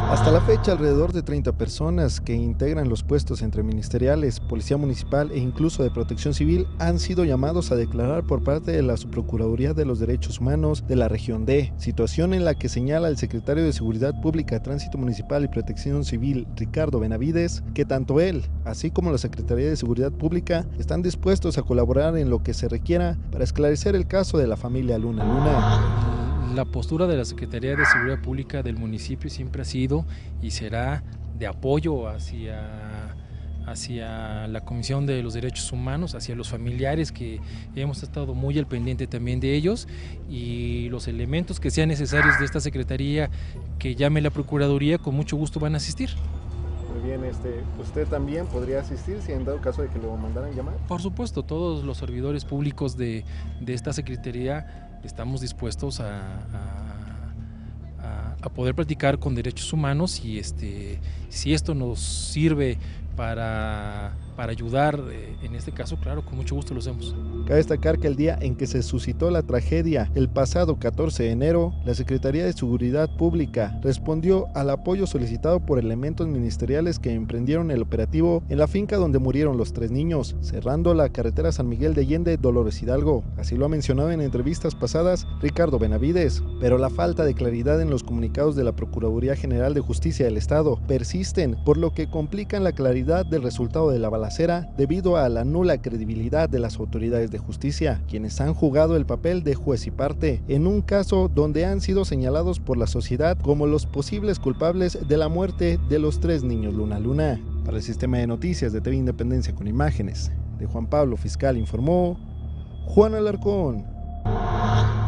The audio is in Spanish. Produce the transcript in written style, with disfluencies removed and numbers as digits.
Hasta la fecha, alrededor de 30 personas que integran los puestos entre ministeriales, policía municipal e incluso de protección civil han sido llamados a declarar por parte de la Subprocuraduría de los Derechos Humanos de la Región D, situación en la que señala el secretario de Seguridad Pública, Tránsito Municipal y Protección Civil, Ricardo Benavides, que tanto él, así como la Secretaría de Seguridad Pública, están dispuestos a colaborar en lo que se requiera para esclarecer el caso de la familia Luna Luna. La postura de la Secretaría de Seguridad Pública del municipio siempre ha sido y será de apoyo hacia la Comisión de los Derechos Humanos, hacia los familiares, que hemos estado muy al pendiente también de ellos, y los elementos que sean necesarios de esta Secretaría que llame la Procuraduría, con mucho gusto van a asistir. Muy bien, ¿usted también podría asistir si en dado caso de que lo mandaran llamar? Por supuesto, todos los servidores públicos de esta Secretaría estamos dispuestos a poder platicar con derechos humanos, y si esto nos sirve para ayudar, en este caso, claro, con mucho gusto lo hacemos. Cabe destacar que el día en que se suscitó la tragedia, el pasado 14 de enero, la Secretaría de Seguridad Pública respondió al apoyo solicitado por elementos ministeriales que emprendieron el operativo en la finca donde murieron los 3 niños, cerrando la carretera San Miguel de Allende, Dolores Hidalgo. Así lo ha mencionado en entrevistas pasadas Ricardo Benavides, pero la falta de claridad en los comunicados de la Procuraduría General de Justicia del Estado persisten, por lo que complican la claridad del resultado de la balacera debido a la nula credibilidad de las autoridades de justicia, quienes han jugado el papel de juez y parte en un caso donde han sido señalados por la sociedad como los posibles culpables de la muerte de los 3 niños Luna Luna. Para el Sistema de Noticias de TV Independencia con imágenes de Juan Pablo Fiscal, informó Juan Alarcón.